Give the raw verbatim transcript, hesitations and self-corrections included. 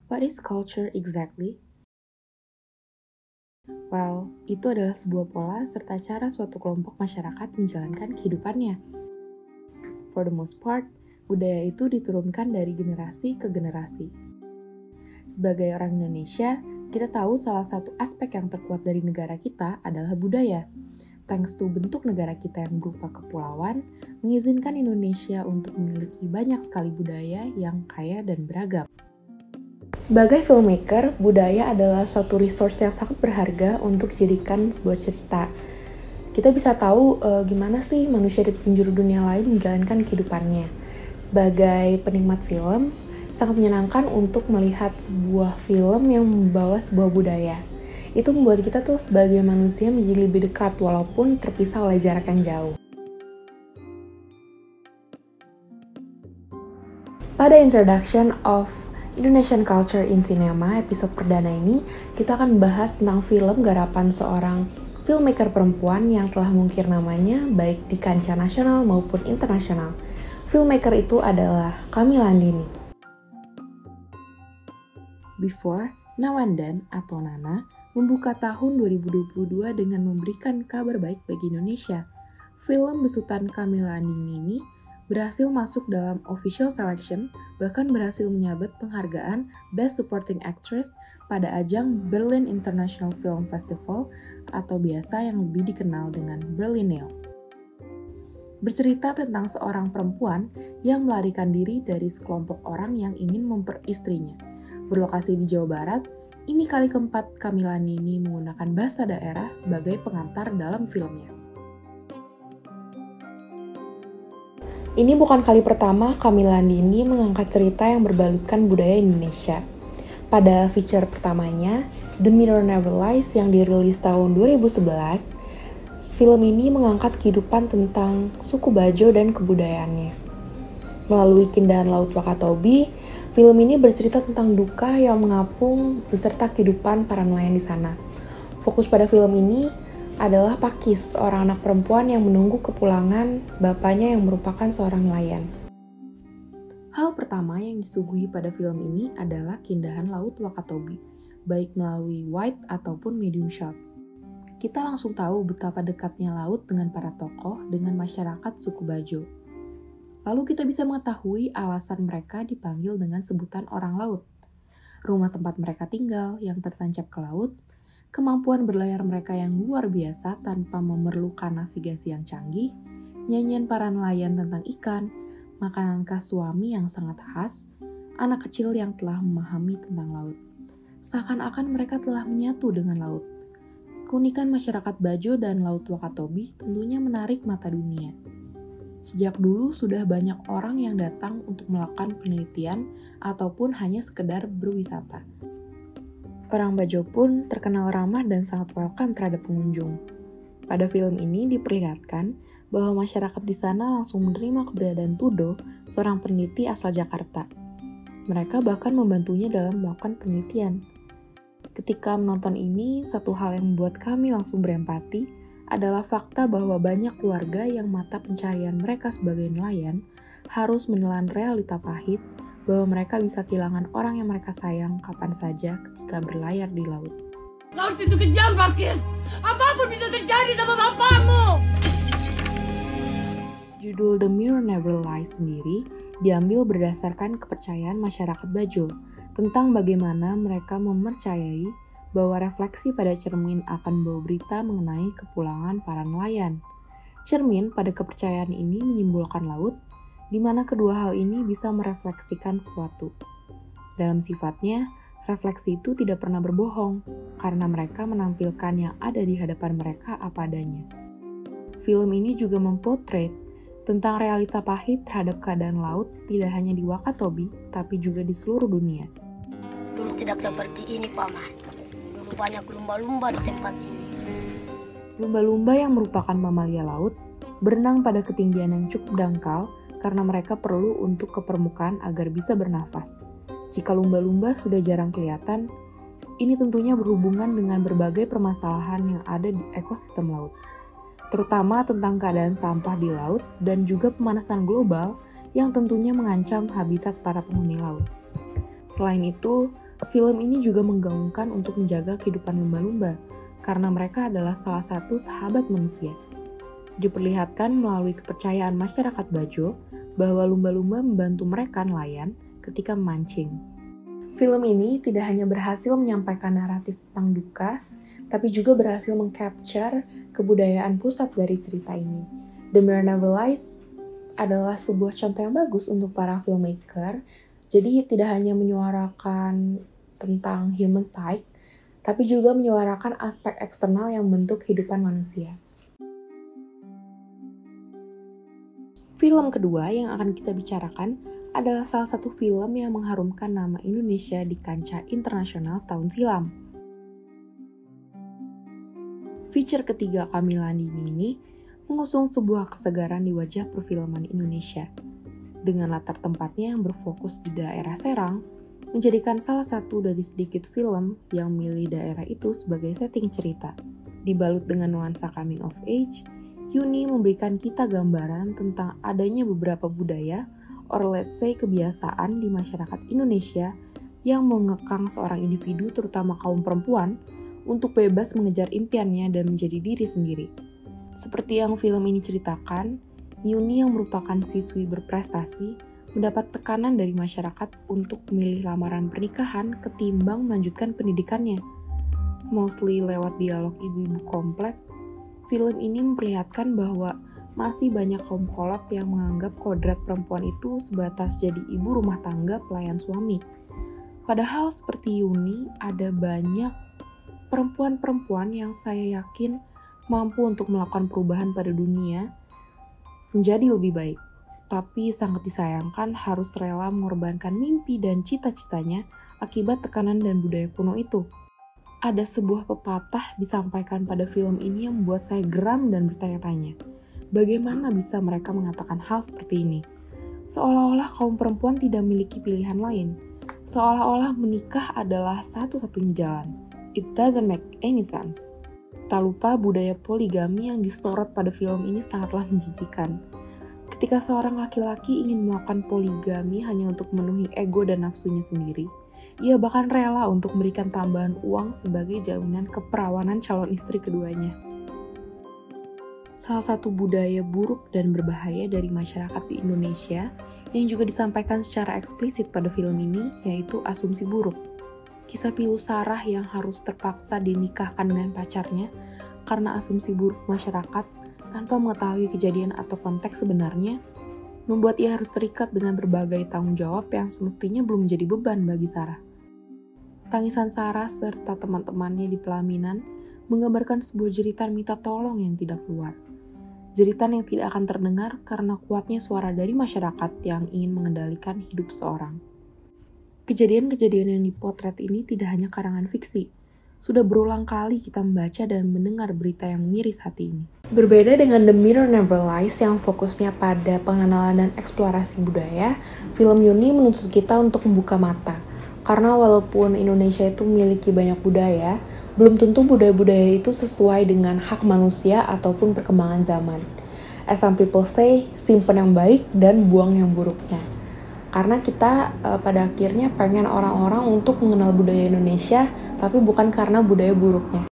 What is culture exactly? Well, itu adalah sebuah pola serta cara suatu kelompok masyarakat menjalankan kehidupannya. For the most part, budaya itu diturunkan dari generasi ke generasi. Sebagai orang Indonesia, kita tahu salah satu aspek yang terkuat dari negara kita adalah budaya. Thanks to bentuk negara kita yang berupa kepulauan, mengizinkan Indonesia untuk memiliki banyak sekali budaya yang kaya dan beragam. Sebagai filmmaker, budaya adalah suatu resource yang sangat berharga untuk dijadikan sebuah cerita. Kita bisa tahu e, gimana sih manusia di penjuru dunia lain menjalankan kehidupannya. Sebagai penikmat film, sangat menyenangkan untuk melihat sebuah film yang membawa sebuah budaya. Itu membuat kita tuh sebagai manusia menjadi lebih dekat walaupun terpisah oleh jarak yang jauh. Pada introduction of Indonesian Culture in Cinema episode perdana ini, kita akan membahas tentang film garapan seorang filmmaker perempuan yang telah mengukir namanya baik di kancah nasional maupun internasional. Filmmaker itu adalah Camilla Andini. Before, Now and Then atau Nana membuka tahun dua ribu dua puluh dua dengan memberikan kabar baik bagi Indonesia. Film besutan Camilla Andini ini berhasil masuk dalam official selection, bahkan berhasil menyabet penghargaan Best Supporting Actress pada ajang Berlin International Film Festival atau biasa yang lebih dikenal dengan Berlinale. Bercerita tentang seorang perempuan yang melarikan diri dari sekelompok orang yang ingin memperistrinya. Berlokasi di Jawa Barat, ini kali keempat Camilla Andini menggunakan bahasa daerah sebagai pengantar dalam filmnya. Ini bukan kali pertama Camilla Andini mengangkat cerita yang berbalutkan budaya Indonesia. Pada feature pertamanya, The Mirror Never Lies yang dirilis tahun dua ribu sebelas, film ini mengangkat kehidupan tentang suku Bajo dan kebudayaannya. Melalui keindahan Laut Wakatobi, film ini bercerita tentang duka yang mengapung beserta kehidupan para nelayan di sana. Fokus pada film ini adalah Pakis, seorang anak perempuan yang menunggu kepulangan bapaknya yang merupakan seorang nelayan. Hal pertama yang disuguhi pada film ini adalah keindahan Laut Wakatobi, baik melalui wide ataupun medium shot. Kita langsung tahu betapa dekatnya laut dengan para tokoh dengan masyarakat suku Bajo. Lalu kita bisa mengetahui alasan mereka dipanggil dengan sebutan orang laut. Rumah tempat mereka tinggal yang tertancap ke laut, kemampuan berlayar mereka yang luar biasa tanpa memerlukan navigasi yang canggih, nyanyian para nelayan tentang ikan, makanan khas suami yang sangat khas, anak kecil yang telah memahami tentang laut. Seakan-akan mereka telah menyatu dengan laut. Keunikan masyarakat Bajo dan Laut Wakatobi tentunya menarik mata dunia. Sejak dulu sudah banyak orang yang datang untuk melakukan penelitian ataupun hanya sekedar berwisata. Orang Bajo pun terkenal ramah dan sangat welcome terhadap pengunjung. Pada film ini diperlihatkan bahwa masyarakat di sana langsung menerima keberadaan Tudo, seorang peneliti asal Jakarta. Mereka bahkan membantunya dalam melakukan penelitian. Ketika menonton ini, satu hal yang membuat kami langsung berempati adalah fakta bahwa banyak keluarga yang mata pencarian mereka sebagai nelayan harus menelan realita pahit bahwa mereka bisa kehilangan orang yang mereka sayang kapan saja ketika berlayar di laut. Laut itu kejam, Pakis. Apapun bisa terjadi sama bapakmu. Judul The Mirror Never Lies sendiri diambil berdasarkan kepercayaan masyarakat Bajo tentang bagaimana mereka mempercayai bahwa refleksi pada cermin akan membawa berita mengenai kepulangan para nelayan. Cermin pada kepercayaan ini menyimbolkan laut, di mana kedua hal ini bisa merefleksikan sesuatu. Dalam sifatnya, refleksi itu tidak pernah berbohong, karena mereka menampilkan yang ada di hadapan mereka apa adanya. Film ini juga mempotret tentang realita pahit terhadap keadaan laut tidak hanya di Wakatobi, tapi juga di seluruh dunia. Dulu tidak seperti ini, Paman. Dulu banyak lumba-lumba di tempat ini. Lumba-lumba yang merupakan mamalia laut berenang pada ketinggian yang cukup dangkal karena mereka perlu untuk ke permukaan agar bisa bernafas. Jika lumba-lumba sudah jarang kelihatan, ini tentunya berhubungan dengan berbagai permasalahan yang ada di ekosistem laut, terutama tentang keadaan sampah di laut dan juga pemanasan global yang tentunya mengancam habitat para penghuni laut. Selain itu, Film ini juga menggaungkan untuk menjaga kehidupan lumba-lumba, karena mereka adalah salah satu sahabat manusia. Diperlihatkan melalui kepercayaan masyarakat Bajo bahwa lumba-lumba membantu mereka nelayan ketika memancing. Film ini tidak hanya berhasil menyampaikan naratif tentang duka, tapi juga berhasil mengcapture kebudayaan pusat dari cerita ini. The Mirror Never Lies adalah sebuah contoh yang bagus untuk para filmmaker, jadi tidak hanya menyuarakan tentang human side, tapi juga menyuarakan aspek eksternal yang membentuk kehidupan manusia. Film kedua yang akan kita bicarakan adalah salah satu film yang mengharumkan nama Indonesia di kancah internasional setahun silam. Feature ketiga Kamila Andini ini mengusung sebuah kesegaran di wajah perfilman Indonesia, dengan latar tempatnya yang berfokus di daerah Serang, menjadikan salah satu dari sedikit film yang memilih daerah itu sebagai setting cerita. Dibalut dengan nuansa coming of age, Yuni memberikan kita gambaran tentang adanya beberapa budaya, or let's say kebiasaan di masyarakat Indonesia yang mengekang seorang individu, terutama kaum perempuan, untuk bebas mengejar impiannya dan menjadi diri sendiri. Seperti yang film ini ceritakan, Yuni yang merupakan siswi berprestasi mendapat tekanan dari masyarakat untuk memilih lamaran pernikahan ketimbang melanjutkan pendidikannya. Mostly lewat dialog ibu-ibu komplek, film ini memperlihatkan bahwa masih banyak kaum kolot yang menganggap kodrat perempuan itu sebatas jadi ibu rumah tangga pelayan suami. Padahal seperti Yuni, ada banyak perempuan-perempuan yang saya yakin mampu untuk melakukan perubahan pada dunia menjadi lebih baik. Tapi sangat disayangkan harus rela mengorbankan mimpi dan cita-citanya akibat tekanan dan budaya kuno itu. Ada sebuah pepatah disampaikan pada film ini yang membuat saya geram dan bertanya-tanya. Bagaimana bisa mereka mengatakan hal seperti ini? Seolah-olah kaum perempuan tidak memiliki pilihan lain. Seolah-olah menikah adalah satu-satunya jalan. It doesn't make any sense. Tak lupa budaya poligami yang disorot pada film ini sangatlah menjijikan. Ketika seorang laki-laki ingin melakukan poligami hanya untuk memenuhi ego dan nafsunya sendiri, ia bahkan rela untuk memberikan tambahan uang sebagai jaminan keperawanan calon istri keduanya. Salah satu budaya buruk dan berbahaya dari masyarakat di Indonesia yang juga disampaikan secara eksplisit pada film ini yaitu asumsi buruk. Kisah pilu Sarah yang harus terpaksa dinikahkan dengan pacarnya karena asumsi buruk masyarakat tanpa mengetahui kejadian atau konteks sebenarnya, membuat ia harus terikat dengan berbagai tanggung jawab yang semestinya belum menjadi beban bagi Sarah. Tangisan Sarah serta teman-temannya di pelaminan menggambarkan sebuah jeritan minta tolong yang tidak keluar. Jeritan yang tidak akan terdengar karena kuatnya suara dari masyarakat yang ingin mengendalikan hidup seorang. Kejadian-kejadian yang dipotret ini tidak hanya karangan fiksi. Sudah berulang kali kita membaca dan mendengar berita yang mengiris hati ini. Berbeda dengan The Mirror Never Lies yang fokusnya pada pengenalan dan eksplorasi budaya, film Yuni menuntut kita untuk membuka mata. Karena walaupun Indonesia itu memiliki banyak budaya, belum tentu budaya-budaya itu sesuai dengan hak manusia ataupun perkembangan zaman. As some people say, simpen yang baik dan buang yang buruknya. Karena kita uh, pada akhirnya pengen orang-orang untuk mengenal budaya Indonesia, tapi bukan karena budaya buruknya.